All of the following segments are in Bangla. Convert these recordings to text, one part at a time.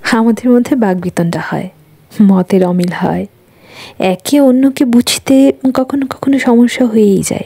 আমাদের মধ্যে বাকবিতণ্ডা হয়, মতের অমিল হয়, একে অন্যকে বুঝতে কখনো কখনো সমস্যা হয়েই যায়।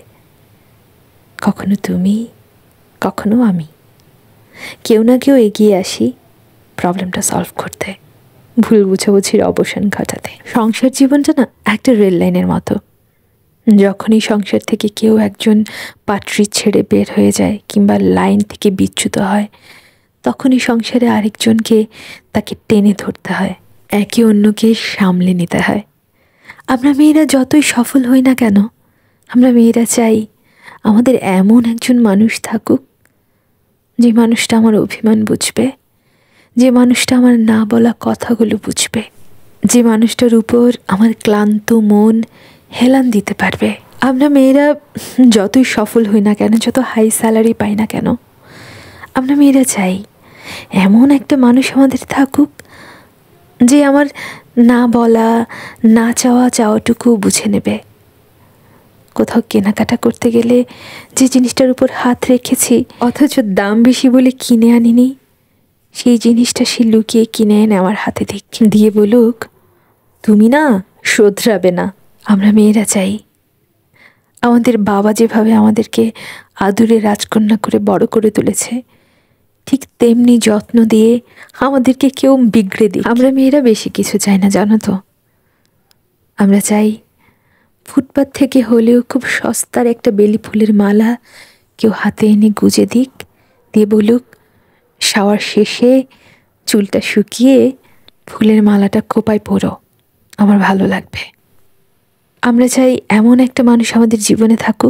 কখনো তুমি, কখনো আমি, কেউ না কেউ এগিয়ে আসি প্রবলেমটা সলভ করতে, ভুল বুঝাবুঝির অবসান ঘটাতে। সংসার জীবনটা না একটা রেল লাইনের মতো। যখনই সংসার থেকে কেউ একজন পাটরি ছেড়ে বের হয়ে যায় কিংবা লাইন থেকে বিচ্যুত হয়, তখনই সংসারে আরেকজনকে তাকে টেনে ধরতে হয়, একে অন্যকে সামলে নিতে হয়। আমরা মেয়েরা যতই সফল হই না কেন, আমরা মেয়েরা চাই আমাদের এমন একজন মানুষ থাকুক, যে মানুষটা আমার অভিমান বুঝবে, যে মানুষটা আমার না বলা কথাগুলো বুঝবে, যে মানুষটার উপর আমার ক্লান্ত মন হেলান দিতে পারবে। আমরা মেয়েরা যতই সফল হই না কেন, যত হাই স্যালারি পাই না কেন, আমরা মেয়েরা চাই এমন একটা মানুষ আমাদের থাকুক, যে আমার না বলা না চাওয়াটুকু বুঝে নেবে। কোথাও কেনাকাটা করতে গেলে যে জিনিসটার উপর হাত রেখেছি অথচ দাম বেশি বলে কিনে আনিনি, সেই জিনিসটা সে লুকিয়ে কিনে এনে আমার হাতে দিয়ে বলুক, তুমি না শোধরাবে না। আমরা মেয়েরা চাই আমাদের বাবা যেভাবে আমাদেরকে আদুরে রাজকন্যা করে বড় করে তুলেছে, ঠিক তেমনি যত্ন দিয়ে আমাদেরকে কেউ বিগড়ে দিই। আমরা মেয়েরা বেশি কিছু চাই না, জানো তো। আমরা চাই ফুটপাত থেকে হলেও খুব সস্তার একটা বেলি ফুলের মালা কেউ হাতে এনে গুজে দিক, দিয়ে বলুক, শাওয়ার শেষে চুলটা শুকিয়ে ফুলের মালাটা খোপায় পরো, আমার ভালো লাগবে। আমরা চাই এমন একটা মানুষ আমাদের জীবনে থাকুক,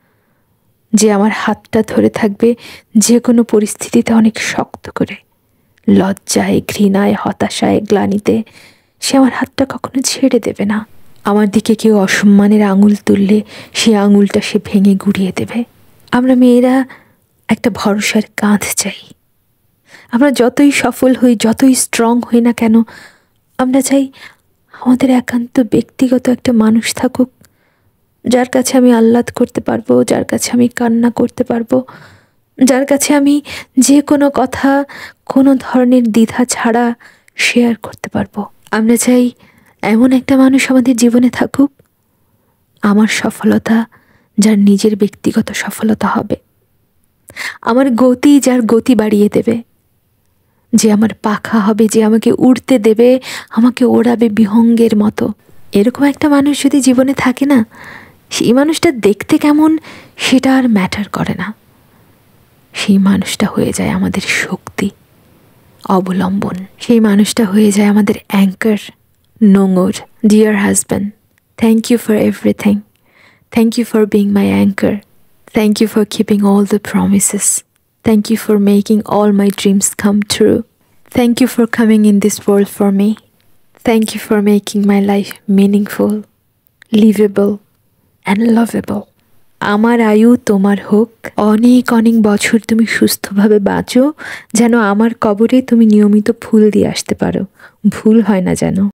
যে আমার হাতটা ধরে থাকবে যে কোনো পরিস্থিতিতে অনেক শক্ত করে, লজ্জায়, ঘৃণায়, হতাশায়, গ্লানিতে সে আমার হাতটা কখনো ছেড়ে দেবে না। আমার দিকে কেউ অসম্মানের আঙুল তুললে সেই আঙুলটা সে ভেঙে গুড়িয়ে দেবে। আমরা মেয়েরা একটা ভরসার কাঁধ চাই। আমরা যতই সফল হই, যতই স্ট্রং হই না কেন, আমরা চাই আমাদের একান্ত ব্যক্তিগত একটা মানুষ থাকুক, যার কাছে আমি আহ্লাদ করতে পারবো, যার কাছে আমি কান্না করতে পারবো, যার কাছে আমি যে কোনো কথা কোনো ধরনের দ্বিধা ছাড়া শেয়ার করতে পারবো। আমরা চাই এমন একটা মানুষ আমাদের জীবনে থাকুক, আমার সফলতা যার নিজের ব্যক্তিগত সফলতা হবে, আমার গতি যার গতি বাড়িয়ে দেবে, যে আমার পাখা হবে, যে আমাকে উড়তে দেবে, আমাকে ওড়াবে বিহঙ্গের মতো। এরকম একটা মানুষ যদি জীবনে থাকে না, সেই মানুষটা দেখতে কেমন সেটা আর ম্যাটার করে না। সেই মানুষটা হয়ে যায় আমাদের শক্তি, অবলম্বন। সেই মানুষটা হয়ে যায় আমাদের অ্যাঙ্কার, নোঙর। Dear husband, thank you for everything. Thank you for being my anchor. Thank you for keeping all the promises. Thank you for making all my dreams come true. Thank you for coming in this world for me. Thank you for making my life meaningful, livable and lovable. আমার আয়ু তোমার হোক, অনেক অনেক বছর তুমি সুস্থভাবে বাঁচো, যেন আমার কবরে তুমি নিয়মিত ফুল দিয়ে আসতে পারো, ভুল হয় না যেন।